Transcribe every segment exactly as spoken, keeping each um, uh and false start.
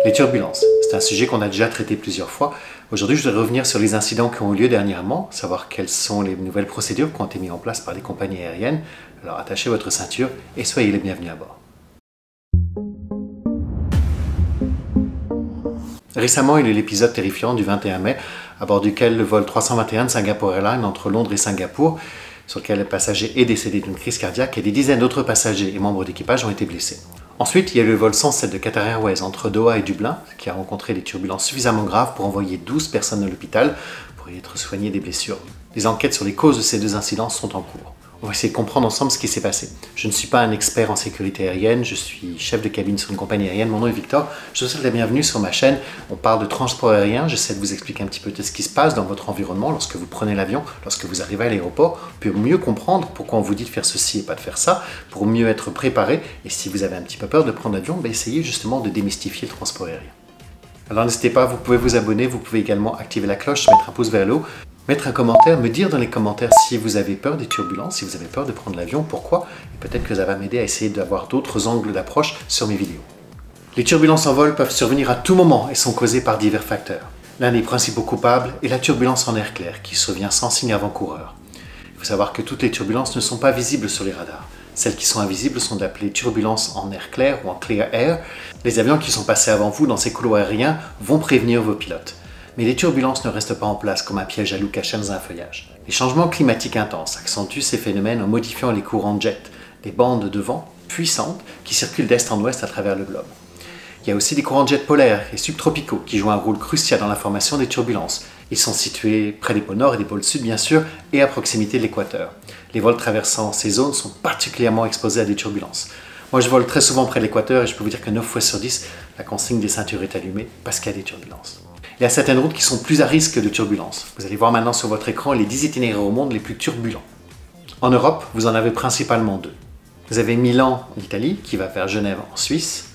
Les turbulences, c'est un sujet qu'on a déjà traité plusieurs fois. Aujourd'hui, je voudrais revenir sur les incidents qui ont eu lieu dernièrement, savoir quelles sont les nouvelles procédures qui ont été mises en place par les compagnies aériennes. Alors attachez votre ceinture et soyez les bienvenus à bord. Récemment, il y a eu l'épisode terrifiant du vingt et un mai, à bord duquel le vol trois cent vingt et un de Singapore Airlines entre Londres et Singapour, sur lequel le passager est décédé d'une crise cardiaque et des dizaines d'autres passagers et membres d'équipage ont été blessés. Ensuite, il y a eu le vol cent sept de Qatar Airways entre Doha et Dublin, qui a rencontré des turbulences suffisamment graves pour envoyer douze personnes à l'hôpital pour y être soignées des blessures. Les enquêtes sur les causes de ces deux incidents sont en cours. On va essayer de comprendre ensemble ce qui s'est passé. Je ne suis pas un expert en sécurité aérienne, je suis chef de cabine sur une compagnie aérienne, mon nom est Victor. Je vous souhaite la bienvenue sur ma chaîne. On parle de transport aérien, j'essaie de vous expliquer un petit peu de ce qui se passe dans votre environnement lorsque vous prenez l'avion, lorsque vous arrivez à l'aéroport, pour mieux comprendre pourquoi on vous dit de faire ceci et pas de faire ça, pour mieux être préparé. Et si vous avez un petit peu peur de prendre l'avion, ben essayez justement de démystifier le transport aérien. Alors n'hésitez pas, vous pouvez vous abonner, vous pouvez également activer la cloche, mettre un pouce vers le haut, mettre un commentaire, me dire dans les commentaires si vous avez peur des turbulences, si vous avez peur de prendre l'avion, pourquoi, et peut-être que ça va m'aider à essayer d'avoir d'autres angles d'approche sur mes vidéos. Les turbulences en vol peuvent survenir à tout moment et sont causées par divers facteurs. L'un des principaux coupables est la turbulence en air clair, qui survient sans signe avant-coureur. Il faut savoir que toutes les turbulences ne sont pas visibles sur les radars. Celles qui sont invisibles sont appelées turbulences en air clair ou en clear air. Les avions qui sont passés avant vous dans ces couloirs aériens vont prévenir vos pilotes. Mais les turbulences ne restent pas en place comme un piège à loup caché dans un feuillage. Les changements climatiques intenses accentuent ces phénomènes en modifiant les courants de jet, des bandes de vent puissantes qui circulent d'est en ouest à travers le globe. Il y a aussi des courants de jet polaires et subtropicaux qui jouent un rôle crucial dans la formation des turbulences. Ils sont situés près des pôles nord et des pôles sud bien sûr et à proximité de l'équateur. Les vols traversant ces zones sont particulièrement exposés à des turbulences. Moi je vole très souvent près de l'équateur et je peux vous dire que neuf fois sur dix, la consigne des ceintures est allumée parce qu'il y a des turbulences. Il y a certaines routes qui sont plus à risque de turbulences. Vous allez voir maintenant sur votre écran les dix itinéraires au monde les plus turbulents. En Europe, vous en avez principalement deux. Vous avez Milan en Italie, qui va vers Genève en Suisse,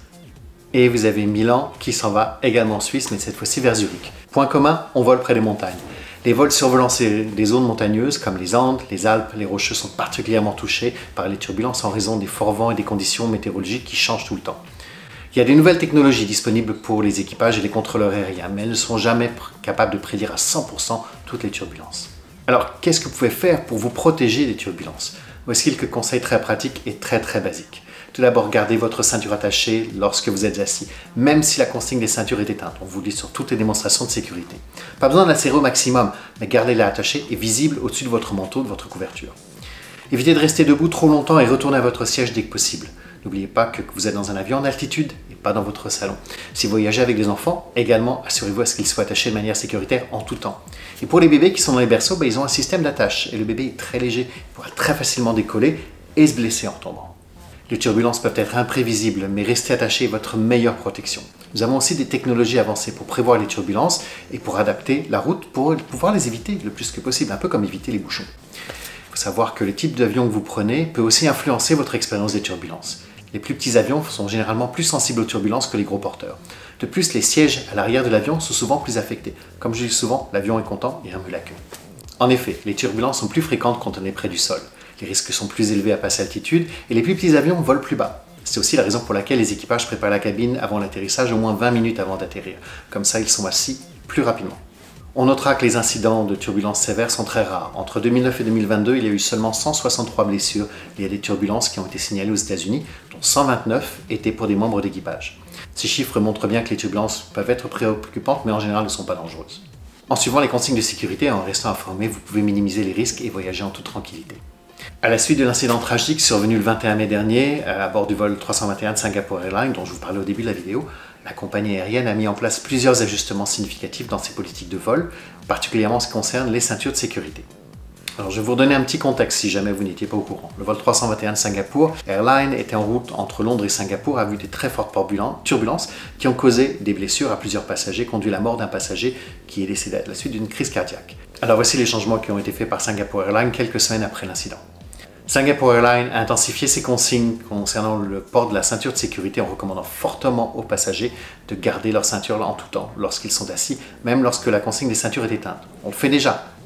et vous avez Milan qui s'en va également en Suisse, mais cette fois-ci vers Zurich. Point commun, on vole près des montagnes. Les vols survolant des zones montagneuses comme les Andes, les Alpes, les Rocheux sont particulièrement touchés par les turbulences en raison des forts vents et des conditions météorologiques qui changent tout le temps. Il y a des nouvelles technologies disponibles pour les équipages et les contrôleurs aériens, mais elles ne sont jamais capables de prédire à cent pour cent toutes les turbulences. Alors, qu'est-ce que vous pouvez faire pour vous protéger des turbulences? Voici quelques conseils très pratiques et très très basiques. Tout d'abord, gardez votre ceinture attachée lorsque vous êtes assis, même si la consigne des ceintures est éteinte. On vous le dit sur toutes les démonstrations de sécurité. Pas besoin de la serrer au maximum, mais gardez-la attachée et visible au-dessus de votre manteau, de votre couverture. Évitez de rester debout trop longtemps et retournez à votre siège dès que possible. N'oubliez pas que vous êtes dans un avion en altitude et pas dans votre salon. Si vous voyagez avec des enfants, également assurez-vous à ce qu'ils soient attachés de manière sécuritaire en tout temps. Et pour les bébés qui sont dans les berceaux, ben, ils ont un système d'attache et le bébé est très léger, il pourra très facilement décoller et se blesser en tombant. Les turbulences peuvent être imprévisibles, mais rester attaché est votre meilleure protection. Nous avons aussi des technologies avancées pour prévoir les turbulences et pour adapter la route pour pouvoir les éviter le plus que possible, un peu comme éviter les bouchons. Il faut savoir que le type d'avion que vous prenez peut aussi influencer votre expérience des turbulences. Les plus petits avions sont généralement plus sensibles aux turbulences que les gros porteurs. De plus, les sièges à l'arrière de l'avion sont souvent plus affectés. Comme je dis souvent, l'avion est content et remue la queue. En effet, les turbulences sont plus fréquentes quand on est près du sol. Les risques sont plus élevés à passer à altitude et les plus petits avions volent plus bas. C'est aussi la raison pour laquelle les équipages préparent la cabine avant l'atterrissage au moins vingt minutes avant d'atterrir. Comme ça, ils sont assis plus rapidement. On notera que les incidents de turbulences sévères sont très rares. Entre deux mille neuf et deux mille vingt-deux, il y a eu seulement cent soixante-trois blessures liées à des turbulences qui ont été signalées aux États-Unis, dont cent vingt-neuf étaient pour des membres d'équipage. Ces chiffres montrent bien que les turbulences peuvent être préoccupantes, mais en général ne sont pas dangereuses. En suivant les consignes de sécurité et en restant informé, vous pouvez minimiser les risques et voyager en toute tranquillité. À la suite de l'incident tragique survenu le vingt et un mai dernier à bord du vol trois cent vingt et un de Singapore Airlines, dont je vous parlais au début de la vidéo, la compagnie aérienne a mis en place plusieurs ajustements significatifs dans ses politiques de vol, particulièrement en ce qui concerne les ceintures de sécurité. Alors, je vais vous redonner un petit contexte si jamais vous n'étiez pas au courant. Le vol trois cent vingt et un de Singapore Airlines était en route entre Londres et Singapour, a vu des très fortes turbulences qui ont causé des blessures à plusieurs passagers, conduit à la mort d'un passager qui est décédé à la suite d'une crise cardiaque. Alors voici les changements qui ont été faits par Singapore Airlines quelques semaines après l'incident. Singapore Airlines a intensifié ses consignes concernant le port de la ceinture de sécurité en recommandant fortement aux passagers de garder leur ceinture en tout temps lorsqu'ils sont assis, même lorsque la consigne des ceintures est éteinte. On le fait déjà,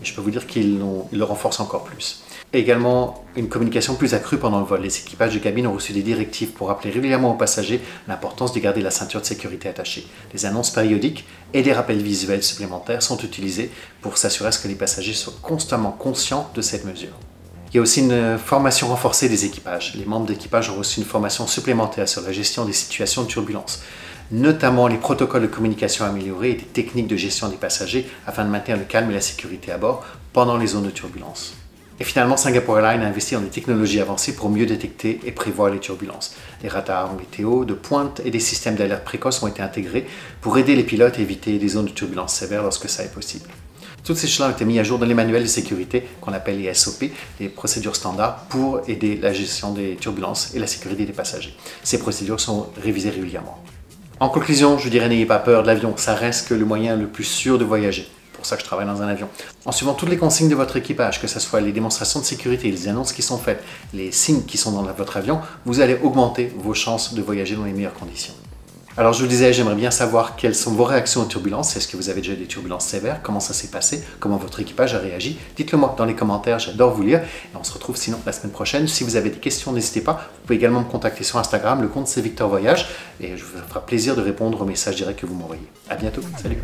Et je peux vous dire qu'ils le renforcent encore plus. Et également, une communication plus accrue pendant le vol. Les équipages de cabine ont reçu des directives pour rappeler régulièrement aux passagers l'importance de garder la ceinture de sécurité attachée. Des annonces périodiques et des rappels visuels supplémentaires sont utilisés pour s'assurer que les passagers soient constamment conscients de cette mesure. Il y a aussi une formation renforcée des équipages. Les membres d'équipage ont reçu une formation supplémentaire sur la gestion des situations de turbulence, notamment les protocoles de communication améliorés et des techniques de gestion des passagers afin de maintenir le calme et la sécurité à bord pendant les zones de turbulence. Et finalement, Singapore Airlines a investi dans des technologies avancées pour mieux détecter et prévoir les turbulences. Des radars météo de pointe et des systèmes d'alerte précoce ont été intégrés pour aider les pilotes à éviter des zones de turbulence sévères lorsque ça est possible. Toutes ces choses ont été mises à jour dans les manuels de sécurité qu'on appelle les S O P, les procédures standards pour aider la gestion des turbulences et la sécurité des passagers. Ces procédures sont révisées régulièrement. En conclusion, je dirais n'ayez pas peur de l'avion, ça reste que le moyen le plus sûr de voyager. C'est pour ça que je travaille dans un avion. En suivant toutes les consignes de votre équipage, que ce soit les démonstrations de sécurité, les annonces qui sont faites, les signes qui sont dans votre avion, vous allez augmenter vos chances de voyager dans les meilleures conditions. Alors je vous disais, j'aimerais bien savoir quelles sont vos réactions aux turbulences. Est-ce que vous avez déjà eu des turbulences sévères? Comment ça s'est passé? Comment votre équipage a réagi? Dites-le moi dans les commentaires, j'adore vous lire. Et on se retrouve sinon la semaine prochaine. Si vous avez des questions, n'hésitez pas. Vous pouvez également me contacter sur Instagram, le compte c'est Victor Voyage. Et je vous ferai plaisir de répondre aux messages directs que vous m'envoyez. À bientôt, salut!